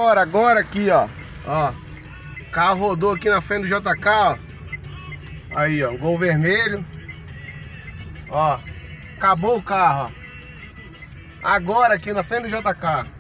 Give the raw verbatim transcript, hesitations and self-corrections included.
agora, agora aqui, ó. Ó. O carro rodou aqui na frente do J K, ó. Aí, ó, Gol vermelho. Ó. Acabou o carro, ó. Agora aqui na frente do J K.